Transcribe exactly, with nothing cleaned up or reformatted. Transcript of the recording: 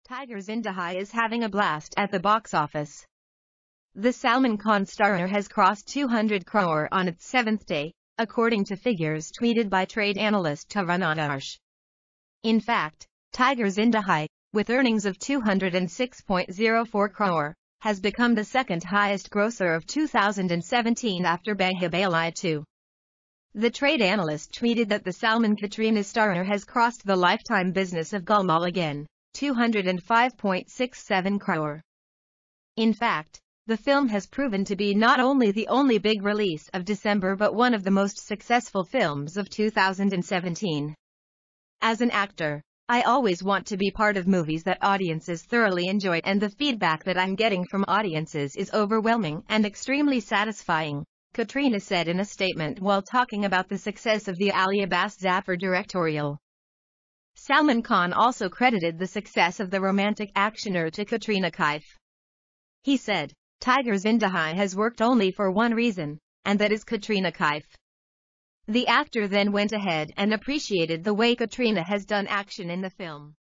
Tiger Zinda Hai is having a blast at the box office. The Salman Khan starrer has crossed two hundred crore on its seventh day, according to figures tweeted by trade analyst Tarun Adarsh. In fact, Tiger Zinda Hai, with earnings of two hundred six point zero four crore, has become the second highest grosser of two thousand seventeen after Bahubali two. The trade analyst tweeted that the Salman Katrina starrer has crossed the lifetime business of Gulmaal again, two hundred five point six seven crore. In fact, the film has proven to be not only the only big release of December but one of the most successful films of two thousand seventeen. As an actor, I always want to be part of movies that audiences thoroughly enjoy, and the feedback that I'm getting from audiences is overwhelming and extremely satisfying, Katrina said in a statement while talking about the success of the Ali Abbas Zafar directorial. Salman Khan also credited the success of the romantic actioner to Katrina Kaif. He said, "Tiger Zinda Hai has worked only for one reason, and that is Katrina Kaif." The actor then went ahead and appreciated the way Katrina has done action in the film.